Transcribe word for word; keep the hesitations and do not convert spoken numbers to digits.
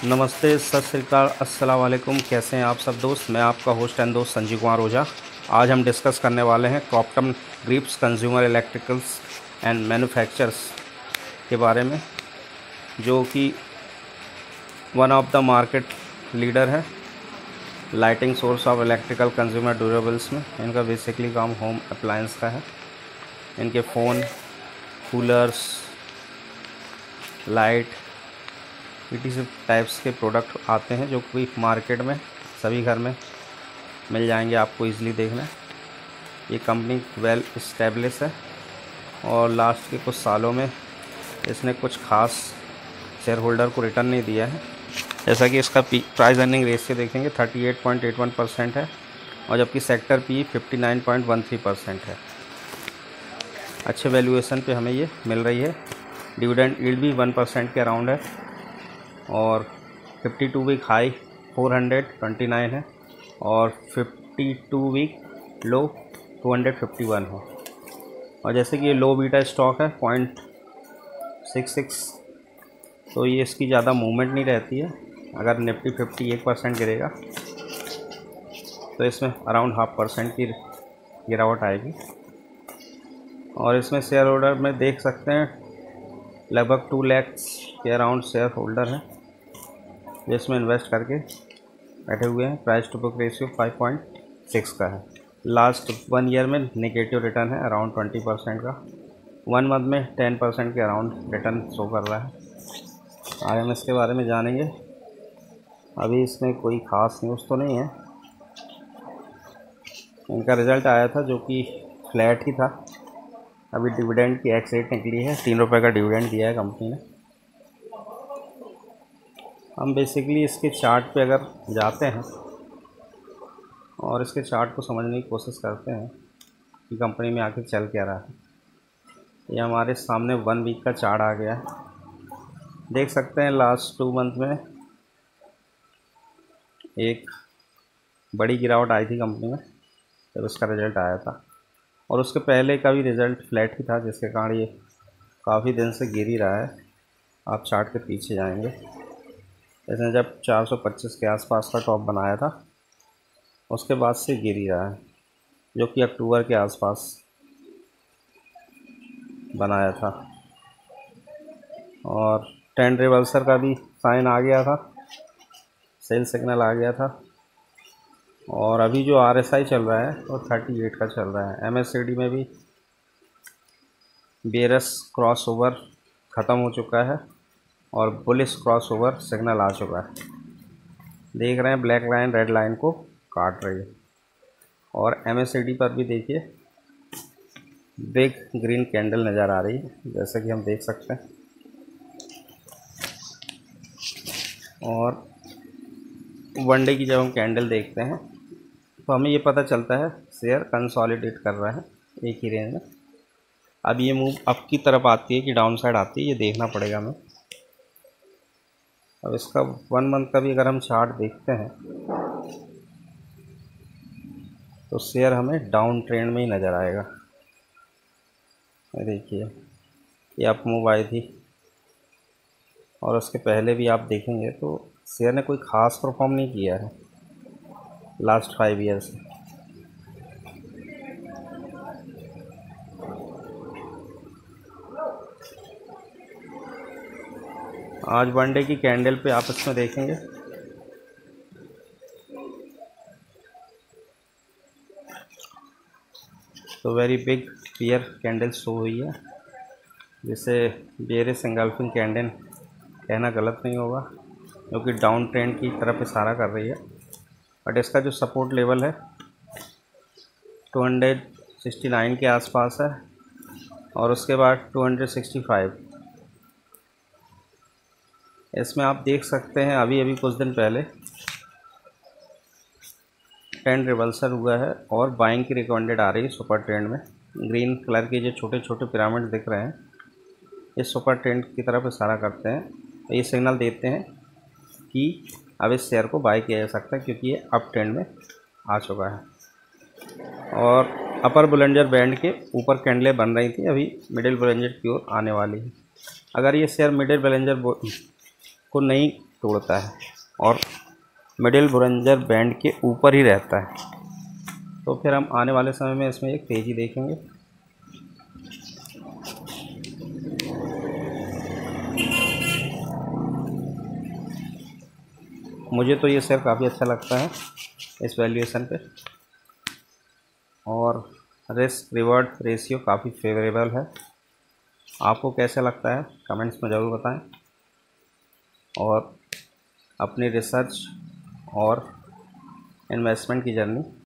नमस्ते, सत श्री अकाल, अस्सलाम वालेकुम। कैसे हैं आप सब दोस्त? मैं आपका होस्ट एंड दोस्त संजीव कुमार ओझा। आज हम डिस्कस करने वाले हैं Crompton Greaves consumer electricals and manufacturers के बारे में, जो कि one of the market leader है lighting source of electrical consumer durables में। इनका बेसिकली काम होम अप्लायंस का है। इनके phone, coolers, light PTC types के प्रोडक्ट आते हैं, जो कि मार्केट में सभी घर में मिल जाएंगे आपको इजीली देखना। ये कंपनी वेल इस्टेब्लिश है और लास्ट के कुछ सालों में इसने कुछ खास शेयर होल्डर को रिटर्न नहीं दिया है। जैसा कि इसका प्राइस अर्निंग रेशियो देखेंगे अड़तीस पॉइंट आठ एक परसेंट है, और जबकि सेक्टर पी उनसठ पॉइंट एक तीन परसेंट है। अच्छे वैल्यूएशन पे हमें ये मिल रही है। डिविडेंड यील्ड भी वन परसेंट के अराउंड है, और बावन वीक हाई चार सौ उनतीस है और बावन वीक लो दो सौ इक्यावन है। और जैसे कि ये लो बीटा स्टॉक है पॉइंट सिक्स सिक्स, तो ये इसकी ज़्यादा मूवमेंट नहीं रहती है। अगर निफ्टी फिफ्टी एक परसेंट गिरेगा तो इसमें अराउंड हाफ परसेंट की गिरावट आएगी। और इसमें शेयर होल्डर में देख सकते हैं लगभग टू लैक्स के अराउंड शेयर होल्डर हैं, जिसमें इन्वेस्ट करके बैठे हुए हैं। Price to book ratio five point six का है। लास्ट वन ईयर में नेगेटिव रिटर्न है अराउंड ट्वेंटी परसेंट का। वन मंथ में टेन परसेंट के अराउंड रिटर्न शो कर रहा है। आज हम इसके बारे में जानेंगे। अभी इसमें कोई ख़ास न्यूज़ तो नहीं है। इनका रिज़ल्ट आया था जो कि फ्लैट ही था। अभी डिविडेंड की एक्स रेट निकली है, तीन रुपये का डिविडेंड दिया है कंपनी ने। हम बेसिकली इसके चार्ट पे अगर जाते हैं और इसके चार्ट को समझने की कोशिश करते हैं कि कंपनी में आखिर चल क्या रहा है। ये हमारे सामने वन वीक का चार्ट आ गया है। देख सकते हैं लास्ट टू मंथ में एक बड़ी गिरावट आई थी कंपनी में जब इसका रिज़ल्ट आया था, और उसके पहले का भी रिज़ल्ट फ्लैट ही था, जिसके कारण ये काफ़ी दिन से गिर ही रहा है। आप चार्ट के पीछे जाएंगे, इसने जब चार सौ पच्चीस के आसपास का टॉप बनाया था उसके बाद से गिर ही रहा है, जो कि अक्टूबर के आसपास बनाया था। और ट्रेंड रिवर्सल का भी साइन आ गया था, सेल सिग्नल आ गया था। और अभी जो आरएसआई चल रहा है वो अड़तीस का चल रहा है। एमएससीडी में भी बेयरस क्रॉस ओवर ख़त्म हो चुका है और बुलिश क्रॉस ओवर सिग्नल आ चुका है। देख रहे हैं ब्लैक लाइन रेड लाइन को काट रही है। और एमएससीडी पर भी देखिए बिग ग्रीन कैंडल नज़र आ रही है, जैसा कि हम देख सकते हैं। और वन डे की जब हम कैंडल देखते हैं तो हमें ये पता चलता है शेयर कंसोलिडेट कर रहा है एक ही रेंज में। अब ये मूव अप की तरफ आती है कि डाउन साइड आती है, ये देखना पड़ेगा हमें। अब इसका वन मंथ का भी अगर हम चार्ट देखते हैं तो शेयर हमें डाउन ट्रेंड में ही नज़र आएगा। देखिए ये अप मूव आई थी, और उसके पहले भी आप देखेंगे तो शेयर ने कोई ख़ास परफॉर्म नहीं किया है लास्ट फाइव ईयर्स से। आज वन डे की कैंडल पे आप इसमें देखेंगे तो very big bear candle show हुई है, जिसे बेयरिश एंगल्फिंग कैंडल कहना गलत नहीं होगा, क्योंकि डाउन ट्रेंड की तरफ इशारा कर रही है। बट इसका जो सपोर्ट लेवल है दो सौ उनहत्तर के आसपास है, और उसके बाद दो सौ पैंसठ। इसमें आप देख सकते हैं अभी अभी कुछ दिन पहले ट्रेंड रिवर्सल हुआ है और बाइंग की रिकमेंडेड आ रही है सुपर ट्रेंड में। ग्रीन कलर के जो छोटे छोटे पिरामिड दिख रहे हैं ये सुपर ट्रेंड की तरफ इशारा करते हैं। ये सिग्नल देते हैं कि अब इस शेयर को बाय किया जा सकता है, क्योंकि ये अप ट्रेंड में आ चुका है। और अपर बुलंजर बैंड के ऊपर कैंडलें बन रही थी, अभी मिडिल बुलंजर की ओर आने वाली है। अगर ये शेयर मिडिल बुलंजर को नहीं तोड़ता है और मिडिल बोलिंजर बैंड के ऊपर ही रहता है। तो फिर हम आने वाले समय में इसमें एक तेज़ी देखेंगे। मुझे तो ये शेयर काफ़ी अच्छा लगता है इस वैल्यूएशन पे, और रिस्क रिवॉर्ड रेशियो काफ़ी फेवरेबल है। आपको कैसा लगता है कमेंट्स में ज़रूर बताएं, और अपनी रिसर्च और इन्वेस्टमेंट की जर्नी